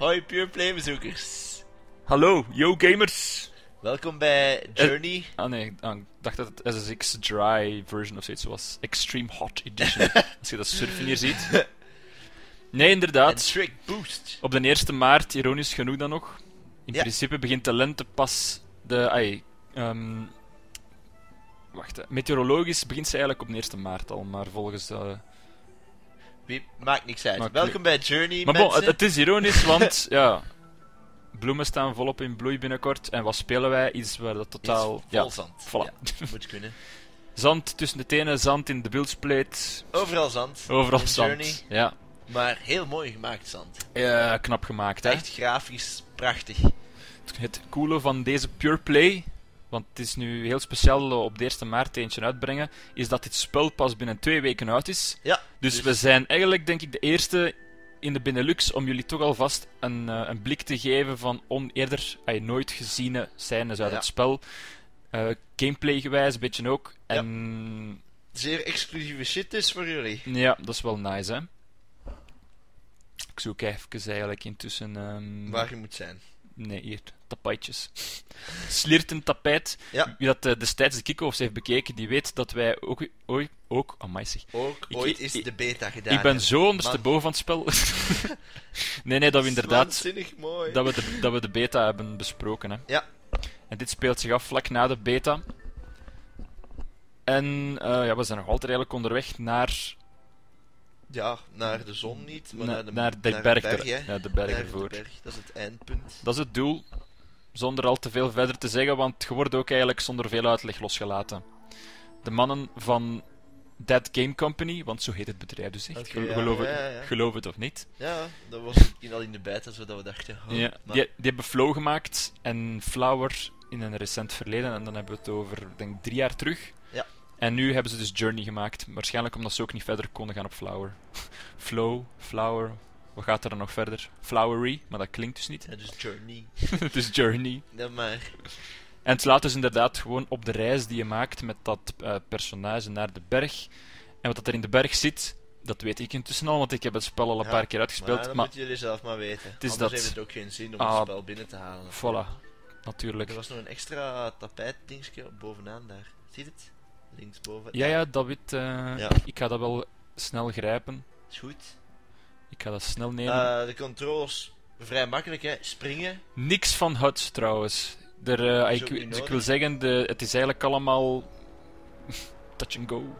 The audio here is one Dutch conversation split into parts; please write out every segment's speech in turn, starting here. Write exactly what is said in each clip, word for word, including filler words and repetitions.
Hoi Pureplay bezoekers. Hallo, yo gamers! Welkom bij Journey. Uh, ah nee, ah, ik dacht dat het S S X Dry version of zoiets was. Extreme Hot Edition. Als je dat surfen hier ziet. Nee, inderdaad. En Trick Boost. Op de eerste maart, ironisch genoeg dan nog. In ja. principe begint de lente pas de... Ai, um, wacht, hè. Meteorologisch begint ze eigenlijk op de eerste maart al, maar volgens... Uh, Wie, maakt niks uit. Maakt Welkom bij Journey, maar mensen. bon, het, het is ironisch, want ja... Bloemen staan volop in bloei binnenkort. En wat spelen wij? Iets waar dat totaal... Iets vol ja, zand. Voilà. Ja, moet kunnen. Zand tussen de tenen, zand in de buildsplate. Overal zand. Overal in zand. Journey. Ja. Maar heel mooi gemaakt zand. Uh, knap gemaakt, hè? Echt grafisch prachtig. Het coole van deze Pure Play, want het is nu heel speciaal op de eerste maart eentje uitbrengen, is dat dit spel pas binnen twee weken uit is. Ja. Dus, dus we zijn eigenlijk, denk ik, de eerste in de Benelux om jullie toch alvast een, uh, een blik te geven van on eerder uh, nooit geziene scènes uit ja. het spel. Uh, Gameplay-gewijs, een beetje ook. En... Ja. Zeer exclusieve shit dus voor jullie. Ja, dat is wel nice, hè. Ik zoek even eigenlijk intussen... Um... Waar je moet zijn. Nee, hier, tapijtjes. Slierten tapijt. Ja. Wie dat uh, destijds de kick-offs heeft bekeken, die weet dat wij ook... Ooit, ook, amai zeg. Ook ik, ooit is ik, de beta gedaan. Ik ben zo ondersteboven van het spel. nee, nee, dat we inderdaad... Mooi. Dat we, de, dat we de beta hebben besproken, hè. Ja. En dit speelt zich af vlak na de beta. En uh, ja, we zijn nog altijd eigenlijk onderweg naar... Ja, naar de zon niet, maar Na, naar de, naar de naar berg, de berg, hè. ja, de berg naar ervoor. De berg, dat is het eindpunt. Dat is het doel, zonder al te veel verder te zeggen, want je wordt ook eigenlijk zonder veel uitleg losgelaten. De mannen van That Game Company, want zo heet het bedrijf dus echt, okay, Gel ja, geloof, ja, het, ja, ja. geloof het of niet. Ja, dat was in, al in de beta, zodat we dachten... Oh, ja, maar... die, die hebben Flow gemaakt en Flower in een recent verleden, en dan hebben we het over, denk ik, drie jaar terug. Ja. En nu hebben ze dus Journey gemaakt, waarschijnlijk omdat ze ook niet verder konden gaan op Flower. Flow, Flower, wat gaat er dan nog verder? Flowery, maar dat klinkt dus niet. Ja, dus Journey. Het is Journey. Ja, maar... En het laat dus inderdaad gewoon op de reis die je maakt met dat uh, personage naar de berg. En wat dat er in de berg zit, dat weet ik intussen al, want ik heb het spel al een ja, paar keer uitgespeeld. Maar dan maar moeten jullie zelf maar weten. Het is Anders dat... heeft het ook geen zin om ah, het spel binnen te halen. Voilà, natuurlijk. Er was nog een extra tapijtdingetje bovenaan daar. Ziet het? Linksboven. Ja, ja, dat weet... Uh, ja. Ik ga dat wel snel grijpen. Is goed. Ik ga dat snel nemen. Uh, de controles, vrij makkelijk, hè. Springen. Niks van H U D trouwens. Er, uh, ik, dus ik wil zeggen, de, het is eigenlijk allemaal... touch and go.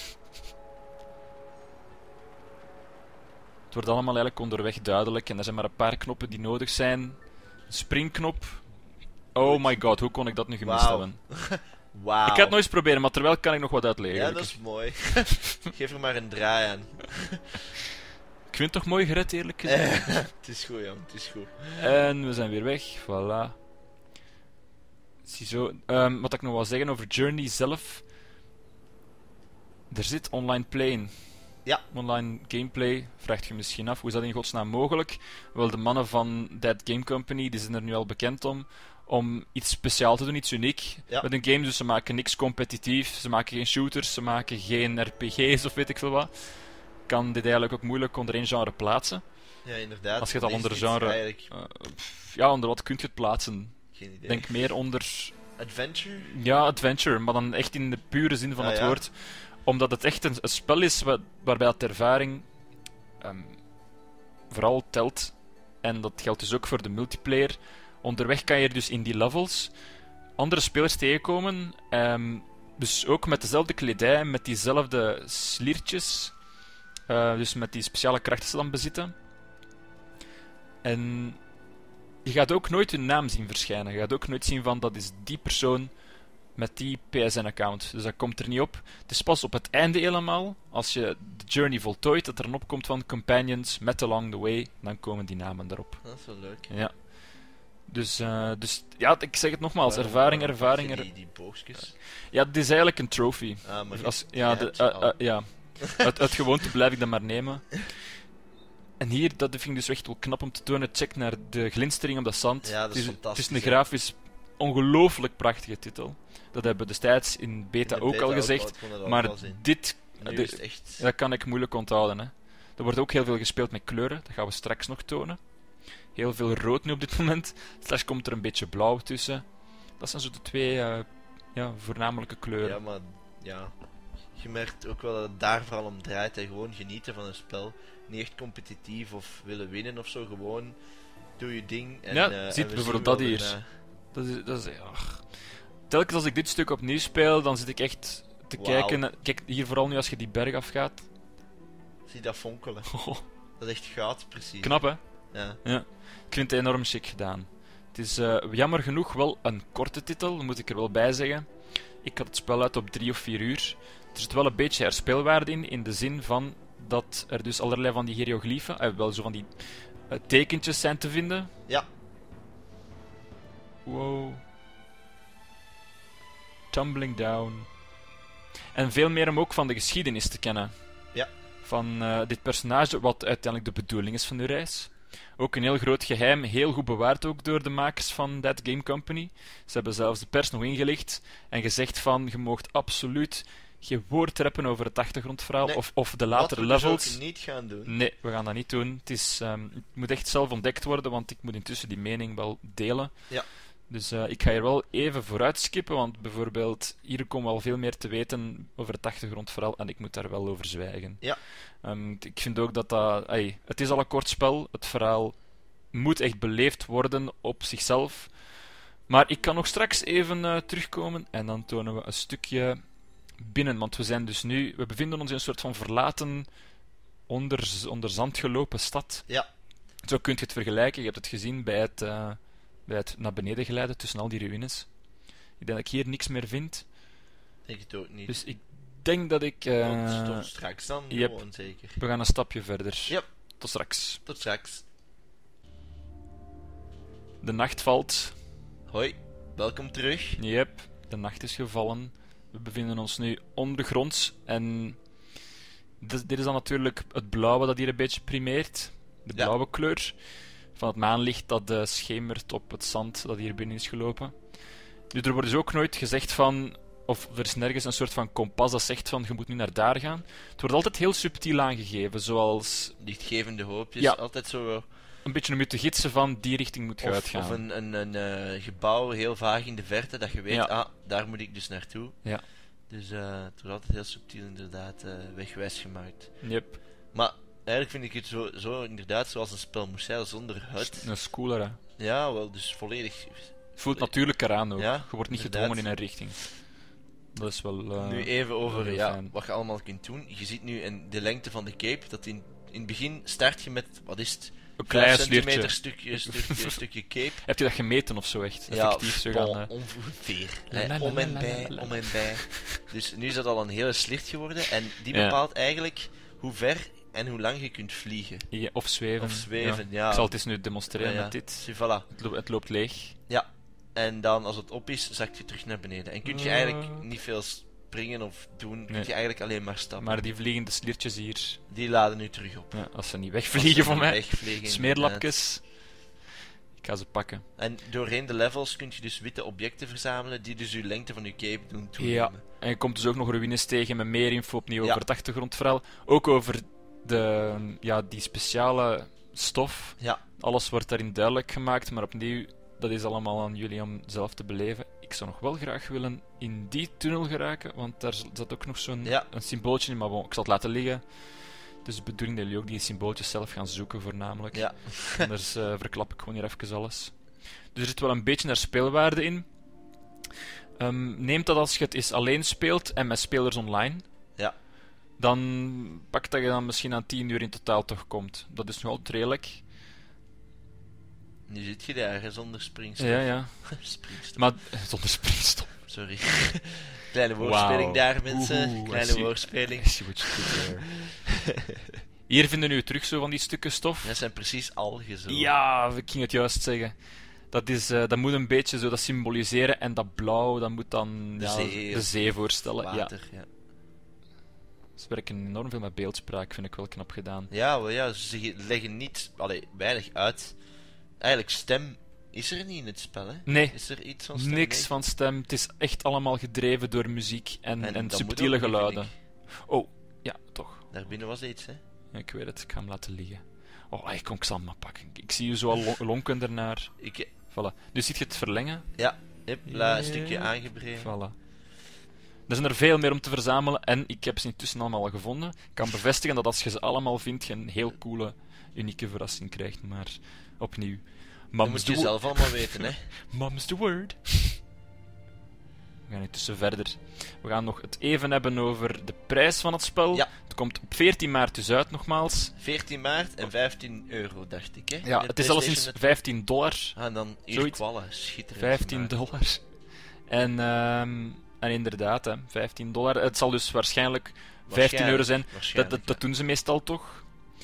Het wordt allemaal eigenlijk onderweg duidelijk en er zijn maar een paar knoppen die nodig zijn. Een springknop. Oh my god, hoe kon ik dat nu gemist wow. hebben? Wauw. Ik ga het nog eens proberen, maar terwijl kan ik nog wat uitleggen. Ja, dat is mooi. Geef er maar een draai aan. Ik vind het toch mooi gered, eerlijk gezegd. Het is goed, jong, het is goed. En we zijn weer weg, voilà. Ziezo. Um, wat ik nog wil zeggen over Journey zelf. Er zit online play in. Ja. Online gameplay, vraagt je misschien af, hoe is dat in godsnaam mogelijk? Wel, de mannen van That Game Company, die zijn er nu al bekend om, om iets speciaal te doen, iets uniek ja. met een game. Dus ze maken niks competitief, ze maken geen shooters, ze maken geen R P G's of weet ik veel wat. Kan dit eigenlijk ook moeilijk onder één genre plaatsen. Ja, inderdaad. Als je het al onder genre... Eigenlijk... Uh, pff, ja, onder wat kun je het plaatsen? Geen idee. Denk meer onder... Adventure? Ja, adventure, maar dan echt in de pure zin van ah, het ja. woord. Omdat het echt een, een spel is waar, waarbij dat ervaring um, vooral telt. En dat geldt dus ook voor de multiplayer. Onderweg kan je dus in die levels andere spelers tegenkomen. Um, dus ook met dezelfde kledij, met diezelfde sliertjes. Uh, dus met die speciale krachten ze dan bezitten. En je gaat ook nooit hun naam zien verschijnen. Je gaat ook nooit zien van dat is die persoon met die P S N-account. Dus dat komt er niet op. Het is pas op het einde helemaal, als je de journey voltooit, dat er een opkomt van companions met along the way, dan komen die namen erop. Dat is wel leuk. Ja. Dus, uh, dus ja, ik zeg het nogmaals, waarom, ervaring, ervaring... Er... Die, die boogjes? Ja, het is eigenlijk een trophy. Ah, maar als, ja, de, uh, uh, ja. uit, uit gewoonte blijf ik dat maar nemen. En hier, dat vind ik dus echt wel knap om te tonen. Check naar de glinstering op dat zand. Ja, dat is het is, fantastisch. Het is een grafisch ongelooflijk prachtige titel. Dat hebben we destijds in beta, in ook beta al gezegd. Ook, maar dit, de, echt... dat kan ik moeilijk onthouden. Hè. Er wordt ook heel veel gespeeld met kleuren. Dat gaan we straks nog tonen. heel veel rood nu op dit moment. Slash komt er een beetje blauw tussen. Dat zijn zo de twee uh, ja, voornamelijke kleuren. Ja, maar ja, je merkt ook wel dat het daar vooral om draait. En gewoon genieten van een spel. Niet echt competitief of willen winnen of zo. Gewoon doe je ding. En, ja, uh, ziet en bijvoorbeeld dat hier. Daarna. Dat is, dat is, ach. Telkens als ik dit stuk opnieuw speel, dan zit ik echt te Wow. kijken. Kijk, hier vooral nu als je die berg afgaat. Zie dat fonkelen. Oh, Dat is echt goud, precies. knap, hè? Ja. Ja. Ik vind het enorm chic gedaan. Het is uh, jammer genoeg wel een korte titel, moet ik er wel bij zeggen. Ik had het spel uit op drie of vier uur. Er zit wel een beetje herspeelwaarde in, in de zin van dat er dus allerlei van die hieroglyphen, uh, wel zo van die uh, tekentjes zijn te vinden. Ja. Wow. Tumbling down. En veel meer om ook van de geschiedenis te kennen. Ja. Van uh, dit personage, wat uiteindelijk de bedoeling is van de reis. Ook een heel groot geheim, heel goed bewaard ook door de makers van That Game Company. Ze hebben zelfs de pers nog ingelicht en gezegd van, je moogt absoluut geen woord reppen over het achtergrondverhaal Nee, of, of de latere Wat we levels. dus ook niet gaan doen. Nee, we gaan dat niet doen. Het, is, um, het moet echt zelf ontdekt worden, want ik moet intussen die mening wel delen. Ja. Dus uh, ik ga hier wel even vooruit skippen, want bijvoorbeeld hier komen we al veel meer te weten over het achtergrondverhaal en ik moet daar wel over zwijgen. Ja. Um, ik vind ook dat dat... Ay, het is al een kort spel, het verhaal moet echt beleefd worden op zichzelf. Maar ik kan nog straks even uh, terugkomen en dan tonen we een stukje binnen, want we zijn dus nu... We bevinden ons in een soort van verlaten, onder, onder zand gelopen stad. Ja. Zo kun je het vergelijken, je hebt het gezien bij het... Uh, bij het naar beneden glijden tussen al die ruïnes. Ik denk dat ik hier niks meer vind. Ik het ook niet. Dus ik denk dat ik... Uh, tot, tot straks dan, yep. gewoon zeker. We gaan een stapje verder. Yep. Tot straks. Tot straks. De nacht valt. Hoi, welkom terug. Yep, de nacht is gevallen. We bevinden ons nu ondergronds. En dit, dit is dan natuurlijk het blauwe dat hier een beetje primeert. De blauwe ja. kleur van het maanlicht dat uh, schemert op het zand dat hier binnen is gelopen. Nu, er wordt dus ook nooit gezegd van... Of er is nergens een soort van kompas dat zegt van je moet nu naar daar gaan. Het wordt altijd heel subtiel aangegeven, zoals... Lichtgevende hoopjes, ja. altijd zo... Een beetje om je te gidsen van die richting moet je of, uitgaan. Of een, een, een uh, gebouw heel vaag in de verte, dat je weet, ja. ah, daar moet ik dus naartoe. Ja. Dus uh, het wordt altijd heel subtiel inderdaad uh, wegwijs gemaakt. Yep. Maar eigenlijk vind ik het zo, zo inderdaad zoals een spel moest zijn, zonder hut. Een schooler, hè. Ja, wel, dus volledig... Het voelt natuurlijk eraan ook. Ja, je wordt niet inderdaad. gedwongen in een richting. Dat is wel... Uh, nu even over ja, fijn. wat je allemaal kunt doen. Je ziet nu in de lengte van de cape, dat in, in het begin start je met, wat is het? Een klein centimeter stukje, stukje, stukje cape. Heb je dat gemeten of zo echt? Ja, effectief zo gaan... Uh... ongeveer. Hè, om en bij, om en bij. Dus nu is dat al een hele slirt geworden. En die bepaalt ja. eigenlijk hoe ver en hoe lang je kunt vliegen. Ja, of zweven. Of zweven, ja. ja. Ik zal het eens nu demonstreren ja, ja. met dit. Dus, voilà. het, lo het loopt leeg. Ja. En dan, als het op is, zakt je terug naar beneden. En kun je uh... eigenlijk niet veel springen of doen. Kun nee. je eigenlijk alleen maar stappen. Maar die vliegende sliertjes hier... Die laden nu terug op. Ja, als ze niet wegvliegen van mij. Wegvliegen, smeerlapjes. Ik ga ze pakken. En doorheen de levels kun je dus witte objecten verzamelen, die dus je lengte van je cape doen toenemen. Ja, en je komt dus ook nog ruïnes tegen met meer info opnieuw ja. over het achtergrondverhaal. Ook over de, ja, die speciale stof. Ja. Alles wordt daarin duidelijk gemaakt, maar opnieuw, dat is allemaal aan jullie om zelf te beleven. Ik zou nog wel graag willen in die tunnel geraken, want daar zat ook nog zo'n ja. een symbooltje in, maar bon, ik zal het laten liggen. Dus de bedoeling dat jullie ook die symbooltjes zelf gaan zoeken, voornamelijk. Ja. Anders uh, verklap ik gewoon hier even alles. Dus er zit wel een beetje naar speelwaarde in. Um, neemt dat als je het eens alleen speelt en met spelers online. Ja. Dan pakt dat je dan misschien aan tien uur in totaal toch komt. Dat is nog altijd redelijk. Nu zit je daar zonder springstof. Ja, ja. springstof. Maar zonder springstof. Sorry. Kleine woordspeling wow. daar, mensen. Oeh, Kleine see, woordspeling. Hier vinden we terug zo van die stukken stof. Dat zijn precies algen zo. Ja, ik ging het juist zeggen. Dat, is, uh, dat moet een beetje zo dat symboliseren. En dat blauw, dat moet dan de, ja, zee, de zee voorstellen. Water, ja. ja. Ze werken enorm veel met beeldspraak, vind ik wel knap gedaan. Ja, wel, ja ze leggen niet, allee, weinig uit. Eigenlijk stem is er niet in het spel, hè? Nee, is er iets van stem? niks nee? van stem. Het is echt allemaal gedreven door muziek en, en, en subtiele geluiden. Niet, oh, ja, toch. Daar binnen was iets, hè? Ja, ik weet het, ik ga hem laten liggen. Oh, ik kom ik zal hem maar pakken. Ik zie je zo al lo- lonken ernaar. Ik, Voilà. Nu ziet je het verlengen. ja, hip, la, een Ja. stukje aangebreid. Voilà. Er zijn er veel meer om te verzamelen en ik heb ze intussen allemaal al gevonden. Ik kan bevestigen dat als je ze allemaal vindt, je een heel coole, unieke verrassing krijgt. Maar opnieuw. Dat Mom's moet the je wo- zelf allemaal weten, hè. Mom's the word. We gaan intussen verder. We gaan nog het even hebben over de prijs van het spel. Ja. Het komt op veertien maart dus uit, nogmaals. veertien maart en vijftien euro, dacht ik, hè. Ja, Met het is alleszins PlayStation vijftien dollar. net- Ah, en dan hier Zoiets. kwallen, schitterend. vijftien gemaakt. dollar. En, ehm, en inderdaad, hè, vijftien dollar. Het zal dus waarschijnlijk vijftien euro zijn. Dat, Waarschijnlijk, dat, dat doen ze meestal toch.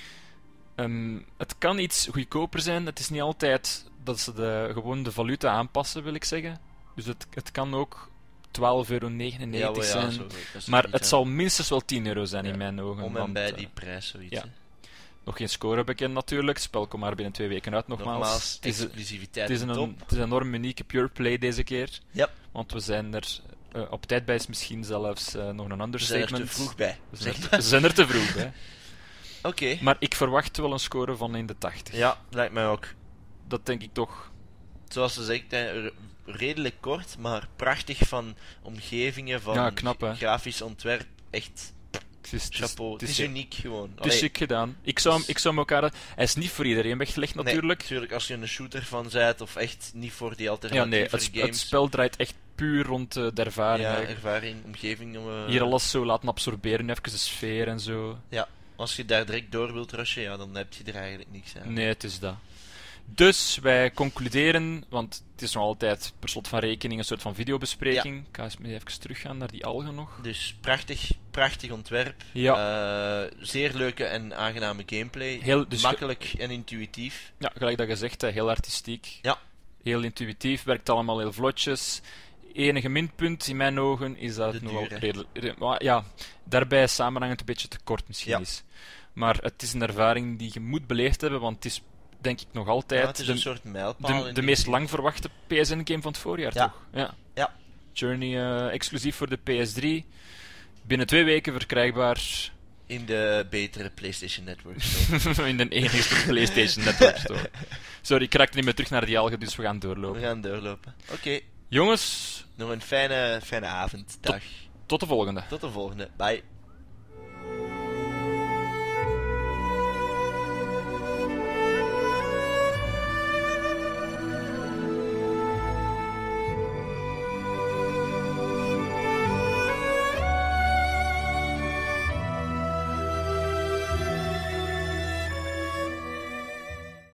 Ehm, het kan iets goedkoper zijn. Het is niet altijd dat ze de, gewoon de valuta aanpassen, wil ik zeggen. Dus het, het kan ook twaalf euro ja. negenennegentig Ja, wel, ja, zijn. zo, dat is Maar niet het aan- zal minstens wel tien euro zijn Ja, in mijn ogen. om en want, bij eh, die prijs, zoiets. ja. hè. nog geen score bekend natuurlijk. Het spel komt maar binnen twee weken uit, nogmaals. Nogmaals, het, is, exclusiviteit het, is een, top. het is een enorm unieke pure play deze keer. Ja. Want we zijn er eh, op tijd bij, is misschien zelfs eh, nog een We zijn er understatement. te vroeg bij. We zijn, zeg er, maar. we zijn er te vroeg bij. Oké. Maar ik verwacht wel een score van in de tachtig. Ja, lijkt mij ook. Dat denk ik toch. Zoals ze zegt, hè, r- redelijk kort, maar prachtig van omgevingen, van Ja, knap, hè. grafisch ontwerp. Echt Het is, het is- chapeau. het Het is, is uniek gewoon. het is chic gedaan. Ik zou, hem- ik zou hem elkaar... Hij is niet voor iedereen weggelegd natuurlijk. natuurlijk, als je een shooter van bent, of echt niet voor die ja, alternatieve nee, het, sp- het games. spel draait echt puur rond eh, de ervaring. ja, eigenlijk. ervaring, omgeving. eh, Hier alles zo laten absorberen, even de sfeer en zo. Als je daar direct door wilt rushen, ja, dan heb je er eigenlijk niks aan. Nee, het is dat. Dus wij concluderen, want het is nog altijd per slot van rekening een soort van videobespreking. Ik ga eens even teruggaan naar die algen nog. Dus prachtig, prachtig ontwerp. Ja. Eh, zeer leuke en aangename gameplay. Heel, dus ge- Makkelijk en intuïtief. ja, gelijk dat je zegt, hè, heel artistiek. Ja. Heel intuïtief, werkt allemaal heel vlotjes. Enige minpunt in mijn ogen is dat De het nogal duur, hè. redelijk... re- maar ja, daarbij samenhangend een beetje te kort misschien Ja. is. Maar het is een ervaring die je moet beleefd hebben, want het is denk ik nog altijd Ja, het is de, een soort mijlpaal. de, in de die- meest lang verwachte P S N-game van het voorjaar, Ja. toch? Ja. Ja. Journey eh, exclusief voor de P S drie. Binnen twee weken verkrijgbaar In de betere PlayStation Network Store. in de enigste PlayStation Network Store. Sorry, ik raakte niet meer terug naar die algen, dus we gaan doorlopen. We gaan doorlopen. Oké, Jongens, nog een fijne, fijne avond. Dag. tot de volgende. Tot de volgende. Bye.